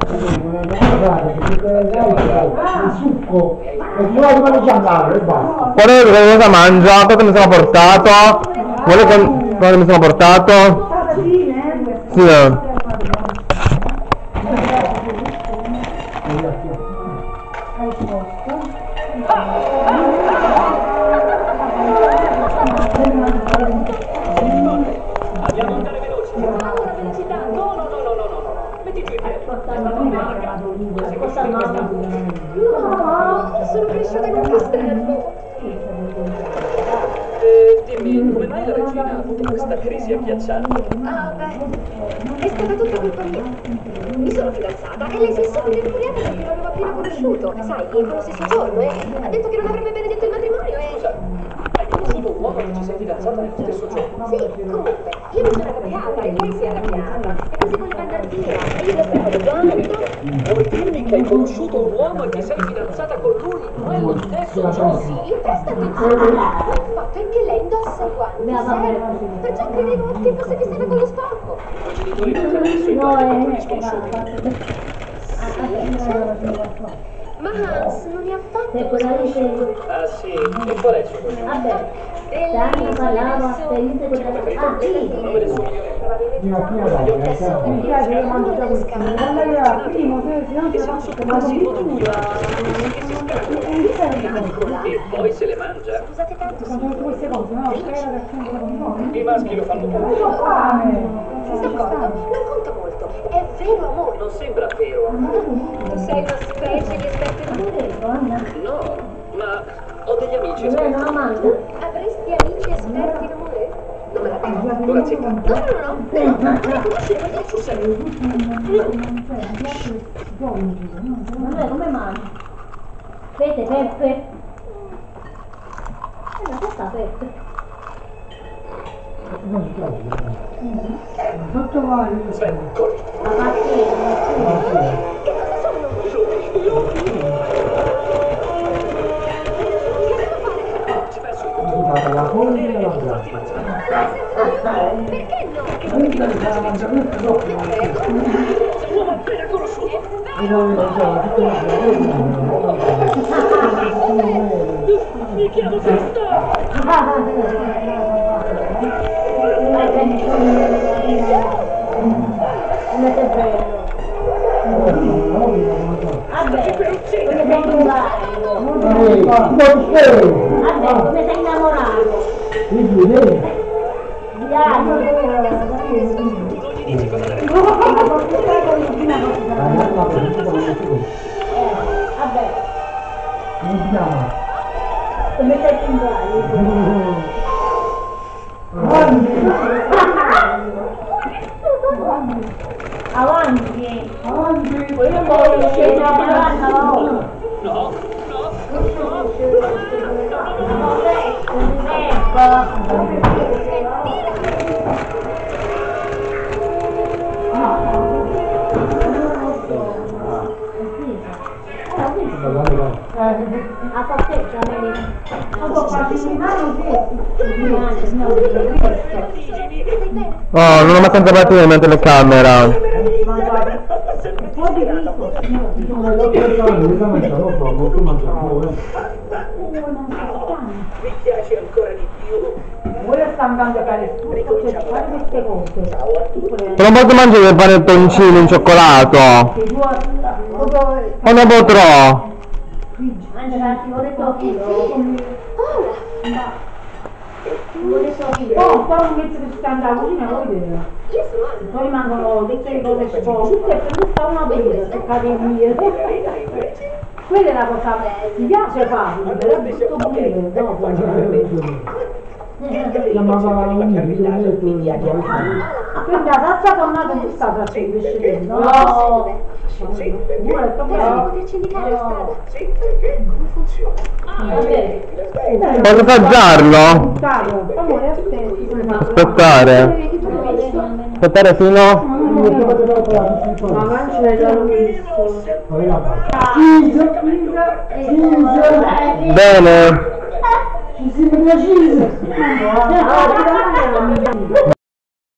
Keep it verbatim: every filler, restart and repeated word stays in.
Il succo, perché io vado a mangiare e basta. Vuole che cosa mangia? Cosa mi sono portato? Vuole che cosa mi sono portato? Sì. Eh. Dobbiamo andare veloci. No, no, no, no, no, no. Metti giù i piedi. No, sono cresciuta con castello. Eh, dimmi, come mai la regina ha avuto questa crisi agghiacciante? Ah, beh, è stata tutta colpa mia. Mi sono fidanzata e lei si è subito infuriata perché l'avevo appena conosciuto. Sai, quello stesso giorno, eh. Ha detto che non avrebbe benedetto il matrimonio e... Scusa, hai conosciuto un uomo che ci sei fidanzata nello stesso giorno? Sì, comunque, io mi sono arrabbiata e lei si è arrabbiata. E così voleva andare via. E io le ho detto, Vuoi dirmi che hai conosciuto un uomo e ti sei fidanzata con lui nello stesso giorno? sì, presta attenzione. Il fatto è che lei indossa i guanti, serve. Perciò credevo che fosse vestita con lo sporco. I genitori non ti hanno messo i guanti con gli sconosciuti? Ma Hans non ne ha fatto conosciuto. Ah sì, e qual è il suo cognome? Vabbè, bellissimo, Ah sì, il nome del suo migliore amico. E se non so quasi tutto che si spera. E poi se le mangia. Scusate tanto, I maschi lo fanno tutti. d'accordo, non conta molto, è vero amore. Non sembra vero. Tu sei una specie di esperto in amore. No, ma ho degli amici esperti. Avresti amici esperti in amore? Non me la dico. Ora zitta. No, no, no, no, no, non li conosci, non li Sul serio. Come mangi? Pepe, Peppe. Eh, ma che sta Peppe? Sotto vai. Sven, corri. La mattina. Che cosa sono? Lupi, lupi. Ci penso io. La foglia e la Farti mangiare. Perché no? Sei un uomo appena conosciuto. Mi chiamo festa. Come sei bello. Vabbè, come sei innamorato. Vabbè, come sei innamorato. Dai. Non gli dici cosa deve fare. Vabbè. Come sei innamorato. Avanti, avanti, quello poi scende la banana, no? No, no, no. A faccetta, Oh, non ho abbastanza partire in telecamera. Mi piace ancora di più. Voi stanno andando a fare tutto, cioè fare queste cose. Non posso mangiare il panettoncino in cioccolato. Non ne potrò. Oh, poi un mezzo che si sta andando cucina, voi vedete. Poi rimangono le cose sporche, e per sta una bella, toccate via. Quella è la cosa, mi piace farlo, però è tutto bene, dopo. Chiamava un Quindi la salsa tornata non è stata semplice, no? No. Sì, perché? Possiamo poterci indicare la strada? Sì, perché? Come funziona? Posso assaggiarlo? Amore, aspetti. Aspettare. Aspettare fino? Ma mangia l'hai già visto. Bene. Ci si